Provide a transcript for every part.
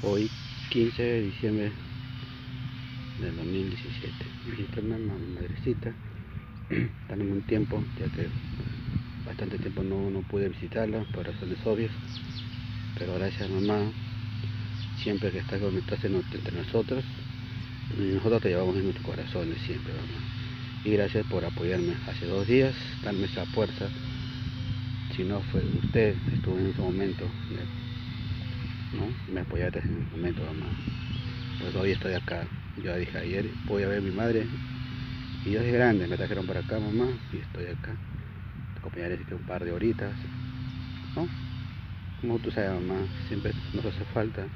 Hoy 15 de diciembre del 2017. Visité a mi madrecita, dándome un tiempo, ya que bastante tiempo no pude visitarla por razones obvias, pero gracias mamá, siempre que está entre nosotros, y nosotros te llevamos en nuestros corazones siempre, mamá. Y gracias por apoyarme hace 2 días, darme esa fuerza. Si no fue usted, estuvo en ese momento, ¿no? Me apoyaste en ese momento, mamá. Pues hoy estoy acá. Yo dije ayer voy a ver a mi madre y Dios es grande, me trajeron para acá, mamá, y estoy acá. Te acompañaré un par de horitas, ¿no? Como tú sabes, mamá, siempre nos hace falta.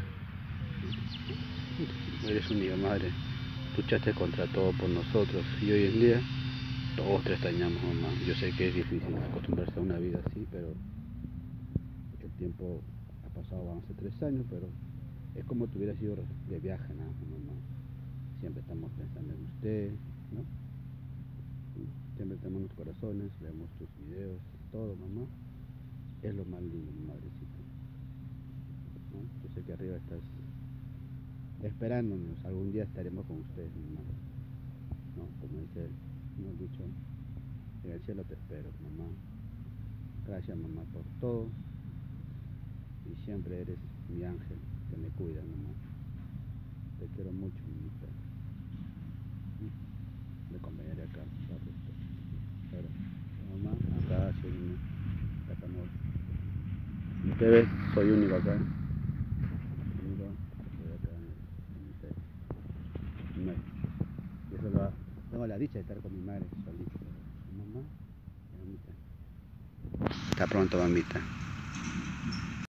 Eres unida, madre. Luchaste contra todo por nosotros y hoy en día todos te extrañamos, mamá. Yo sé que es difícil acostumbrarse a una vida así, pero el tiempo ha pasado, van a ser 3 años, pero es como si hubiera sido de viaje, nada, mamá. Siempre estamos pensando en usted, ¿no? Siempre tenemos nuestros corazones, vemos tus videos, todo, mamá. Es lo más lindo, mi madrecita, ¿no? Yo sé que arriba estás esperándonos, algún día estaremos con ustedes, mamá, ¿no? Como dice un dicho, en el cielo te espero, mamá. Gracias, mamá, por todo, y siempre eres mi ángel que me cuida, mamá. Te quiero mucho, mamita. Me acompañaré acá, pero mamá, acá soy único, acá estamos. Ustedes, soy único acá. Único, estoy acá en ustedes. No, yo solo tengo la dicha de estar con mi madre solito, pero su mamá, mamita. Hasta pronto, mamita.